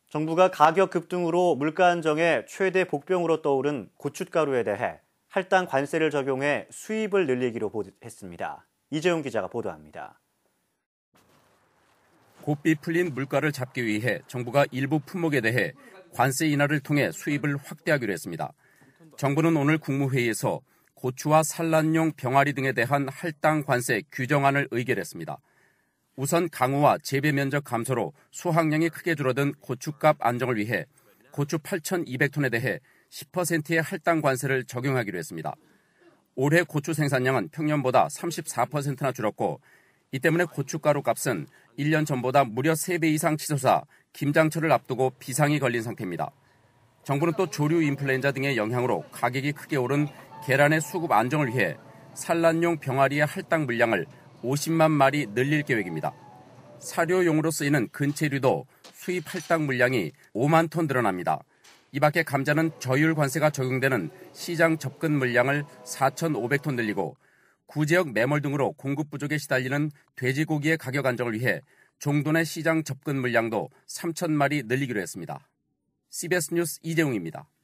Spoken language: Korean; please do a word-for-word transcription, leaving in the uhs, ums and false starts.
정부가 가격 급등으로 물가 안정의 최대 복병으로 떠오른 고춧가루에 대해 할당 관세를 적용해 수입을 늘리기로 했습니다. 이재용 기자가 보도합니다. 고삐 풀린 물가를 잡기 위해 정부가 일부 품목에 대해 관세 인하를 통해 수입을 확대하기로 했습니다. 정부는 오늘 국무회의에서 고추와 산란용 병아리 등에 대한 할당 관세 규정안을 의결했습니다. 우선 강우와 재배 면적 감소로 수확량이 크게 줄어든 고추값 안정을 위해 고추 팔천이백 톤에 대해 십 퍼센트의 할당 관세를 적용하기로 했습니다. 올해 고추 생산량은 평년보다 삼십사 퍼센트나 줄었고 이 때문에 고춧가루 값은 일 년 전보다 무려 세 배 이상 치솟아 김장철을 앞두고 비상이 걸린 상태입니다. 정부는 또 조류 인플루엔자 등의 영향으로 가격이 크게 오른 계란의 수급 안정을 위해 산란용 병아리의 할당 물량을 오십만 마리 늘릴 계획입니다. 사료용으로 쓰이는 근체류도 수입 할당 물량이 오만 톤 늘어납니다. 이 밖에 감자는 저율 관세가 적용되는 시장 접근 물량을 사천오백 톤 늘리고 구지역 매몰 등으로 공급 부족에 시달리는 돼지고기의 가격 안정을 위해 종돈의 시장 접근 물량도 삼천 마리 늘리기로 했습니다. 씨비에스 뉴스 이재용입니다.